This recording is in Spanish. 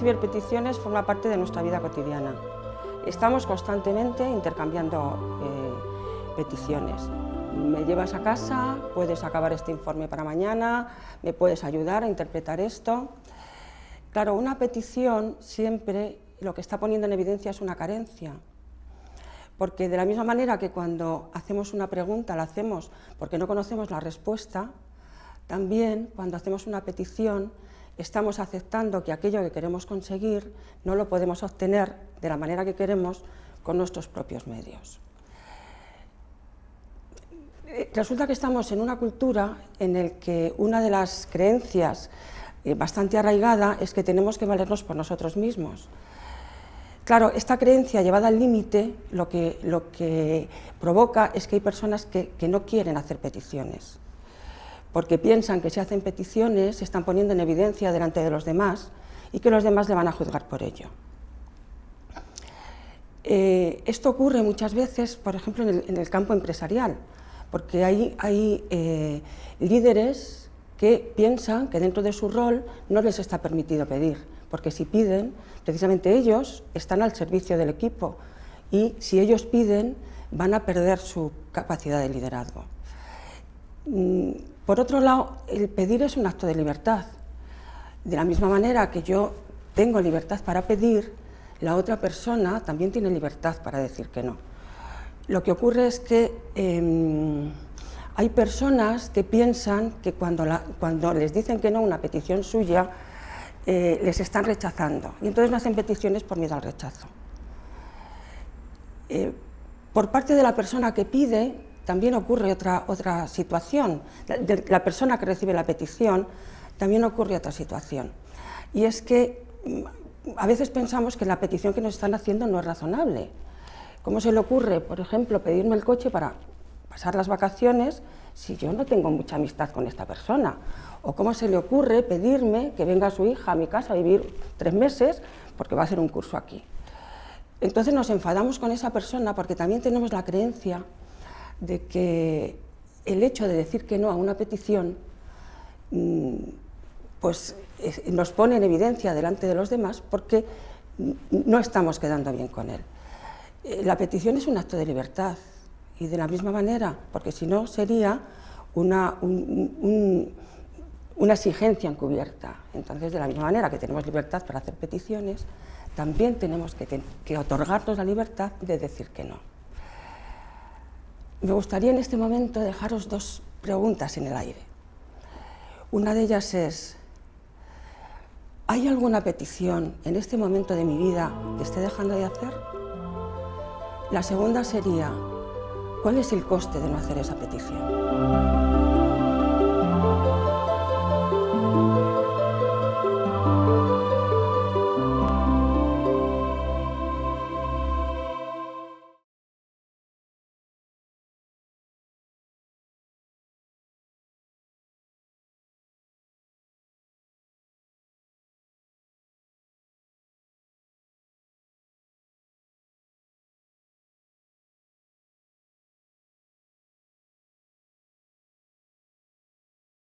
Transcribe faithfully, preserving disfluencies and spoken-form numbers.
recibir peticiones forma parte de nuestra vida cotidiana. Estamos constantemente intercambiando eh, peticiones. Me llevas a casa, puedes acabar este informe para mañana, me puedes ayudar a interpretar esto. Claro, una petición siempre lo que está poniendo en evidencia es una carencia. Porque de la misma manera que cuando hacemos una pregunta la hacemos porque no conocemos la respuesta, también cuando hacemos una petición estamos aceptando que aquello que queremos conseguir no lo podemos obtener de la manera que queremos con nuestros propios medios. Resulta que estamos en una cultura en la que una de las creencias eh, bastante arraigada es que tenemos que valernos por nosotros mismos. Claro, esta creencia llevada al límite lo que, lo que provoca es que hay personas que, que no quieren hacer peticiones, porque piensan que si hacen peticiones se están poniendo en evidencia delante de los demás y que los demás le van a juzgar por ello. Eh, esto ocurre muchas veces, por ejemplo, en el, en el campo empresarial, porque hay, hay eh, líderes que piensan que dentro de su rol no les está permitido pedir, porque si piden, precisamente ellos están al servicio del equipo y si ellos piden van a perder su capacidad de liderazgo. Por otro lado, el pedir es un acto de libertad. De la misma manera que yo tengo libertad para pedir, la otra persona también tiene libertad para decir que no. Lo que ocurre es que eh, hay personas que piensan que cuando, la, cuando les dicen que no a una petición suya, eh, les están rechazando, y entonces no hacen peticiones por miedo al rechazo. Eh, por parte de la persona que pide, también ocurre otra, otra situación. La, de la persona que recibe la petición, también ocurre otra situación. Y es que a veces pensamos que la petición que nos están haciendo no es razonable. ¿Cómo se le ocurre, por ejemplo, pedirme el coche para pasar las vacaciones si yo no tengo mucha amistad con esta persona? ¿O cómo se le ocurre pedirme que venga su hija a mi casa a vivir tres meses porque va a hacer un curso aquí? Entonces nos enfadamos con esa persona porque también tenemos la creencia de que el hecho de decir que no a una petición pues nos pone en evidencia delante de los demás porque no estamos quedando bien con él. La petición es un acto de libertad y de la misma manera, porque si no sería una, un, un, una exigencia encubierta. Entonces, de la misma manera que tenemos libertad para hacer peticiones, también tenemos que, que otorgarnos la libertad de decir que no. Me gustaría en este momento dejaros dos preguntas en el aire. Una de ellas es, ¿hay alguna petición en este momento de mi vida que esté dejando de hacer? La segunda sería, ¿cuál es el coste de no hacer esa petición?